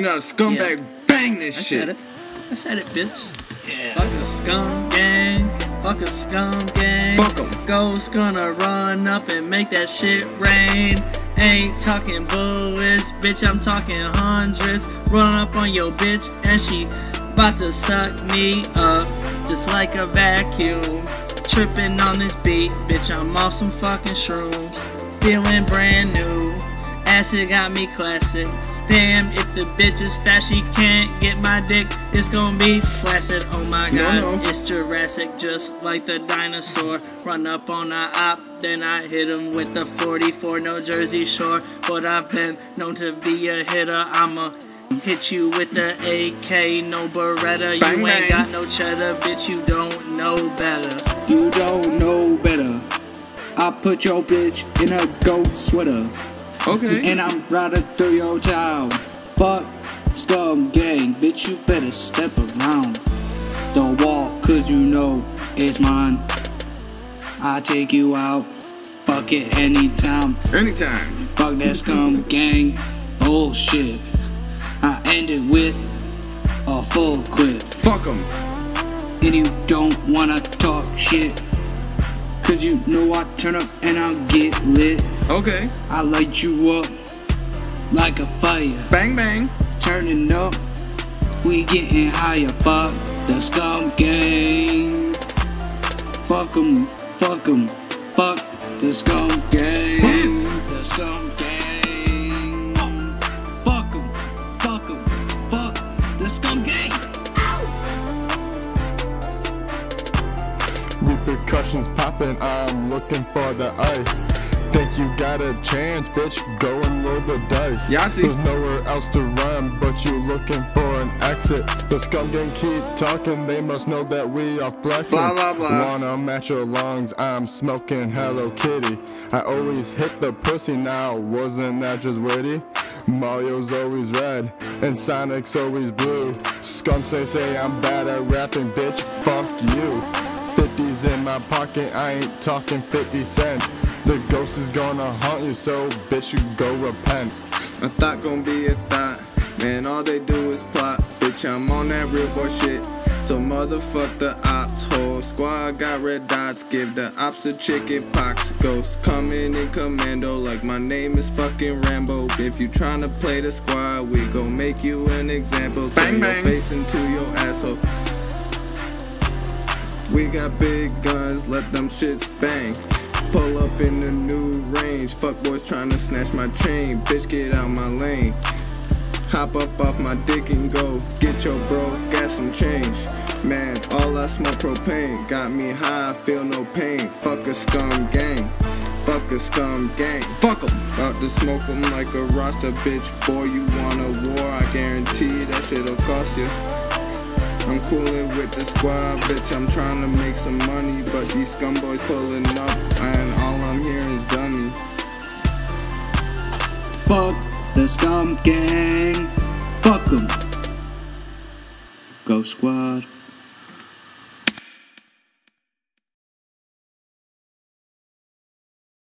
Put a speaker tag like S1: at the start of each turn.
S1: not a scumbag, bang this shit.
S2: I said it, bitch. Yeah. Fuck a scum gang. Fuck a scum gang.
S1: Fuck 'em.
S2: Ghost gonna run up and make that shit rain. Ain't talking bullets, bitch, I'm talking hundreds. Run up on your bitch and she about to suck me up just like a vacuum. Tripping on this beat, bitch, I'm off some fucking shrooms. Feeling brand new, acid got me classic. Damn, if the bitch is fat, she can't get my dick. It's gonna be flaccid. Oh my god, It's Jurassic, just like the dinosaur. Run up on a op, then I hit him with the 44, no Jersey Shore. But I've been known to be a hitter. I'ma hit you with the AK, no Beretta.
S1: Bang,
S2: you ain't
S1: bang.
S2: got no cheddar, bitch, you don't know better.
S3: You don't know better. I put your bitch in a goat sweater.
S1: Okay.
S3: And I'm riding through your town. Fuck scum gang, bitch, you better step around the wall, cause you know it's mine. I take you out, fuck it anytime.
S1: Anytime.
S3: Fuck that scum gang bullshit. I end it with a full quit.
S1: Fuck 'em.
S3: And you don't wanna talk shit, cause you know I turn up and I'll get lit.
S1: Okay.
S3: I light you up like a fire.
S1: Bang bang.
S3: Turning up, we getting higher. Fuck the scum gang. Fuck 'em, fuck 'em, fuck the scum gang.
S1: Hits.
S3: The scum gang. Fuck 'em, fuck 'em, fuck the scum gang.
S4: Repercussions popping, I'm looking for the ice. Think you got a chance, bitch, go and roll the dice.
S1: Yahtzee.
S4: There's nowhere else to run, but you looking for an exit. The scum gang keep talking, they must know that we are flexing.
S1: Blah, blah, blah.
S4: Wanna match your lungs, I'm smoking Hello Kitty. I always hit the pussy now, wasn't that just witty? Mario's always red, and Sonic's always blue. Skunks say I'm bad at rapping, bitch, fuck you. 50's in my pocket, I ain't talking 50 cents. The ghost is gonna haunt you, so bitch, you go repent.
S1: A thought gon' be a thought. Man, all they do is plot. Bitch, I'm on that real boy shit. So motherfuck the ops. Whole squad got red dots. Give the ops the chicken pox. Ghost coming in commando like my name is fucking Rambo. If you tryna play the squad, we gon' make you an example. Bang, bang. Your face into your asshole. We got big guns, let them shits bang. Pull up in the new range. Fuck boys tryna snatch my chain. Bitch, get out my lane. Hop up off my dick and go get your bro, got some change. Man, all I smoke propane. Got me high, feel no pain. Fuck a scum gang. Fuck a scum gang. Fuck 'em. About to smoke 'em like a roster, bitch. Boy, you want a war, I guarantee that shit'll cost you. I'm coolin' with the squad, bitch, I'm tryna make some money. But these scum boys pulling up, and all I'm hearing is dummies.
S3: Fuck the scum gang. Fuck 'em. Go squad.